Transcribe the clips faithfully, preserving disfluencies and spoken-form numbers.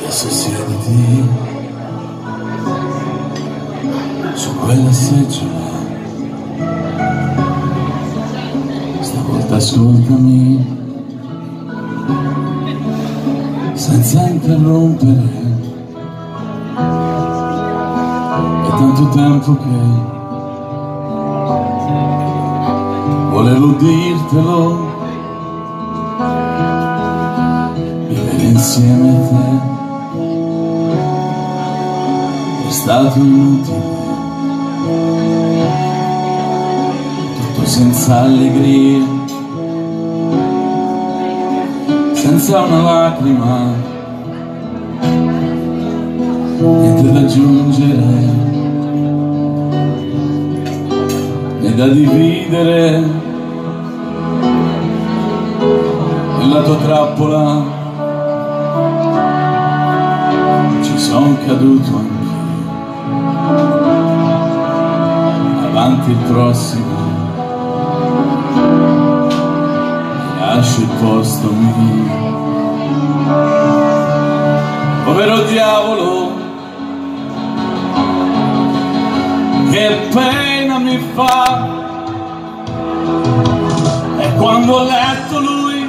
Adesso siediti su quella seggiola, stavolta ascoltami senza interrompere. È tanto tempo che volevo dirtelo, vivere insieme a te è stato inutile, tutto senza allegria, senza una lacrima, niente da aggiungere né da dividere. Nella tua trappola ci son caduto anch'io, avanti il prossimo, lascio il posto mio. Povero diavolo, che pena mi fa, e quando ho letto lui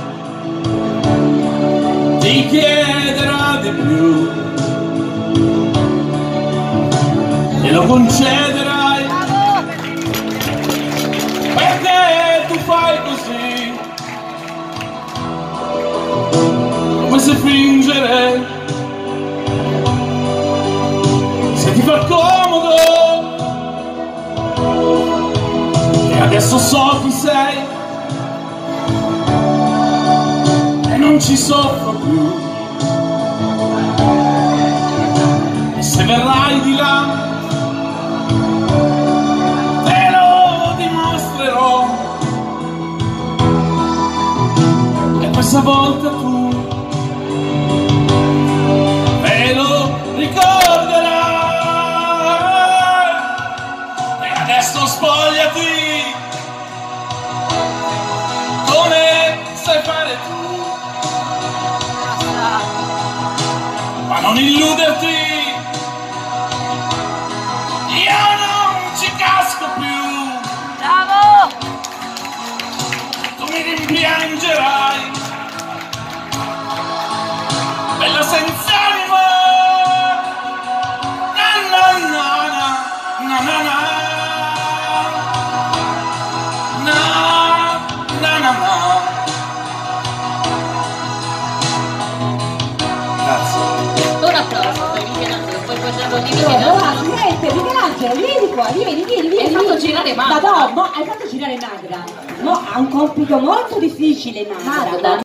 ti chiederà di più, glielo concederai, perché tu fai così, come se fingere, se ti fa comodo, e adesso so chi sei e non ci soffro più, e se verrai di là te lo dimostrerò, e questa volta tu me lo ricorderai. E adesso spogliati come sai fare tu, ma non illuderti, io non ci casco più. Bravo! Tu mi rimpiangerai, bella senza anima, na na na na na na na na na na. Grazie. Un applauso per Michelangelo, poi facciamo di Allora, Michelangelo. niente, Michelangelo, vieni qua, vieni, vieni, vieni. Hai fatto vieni. girare Magra. Ma no, mo hai fatto girare Magra. Mo ha un compito molto difficile Magra.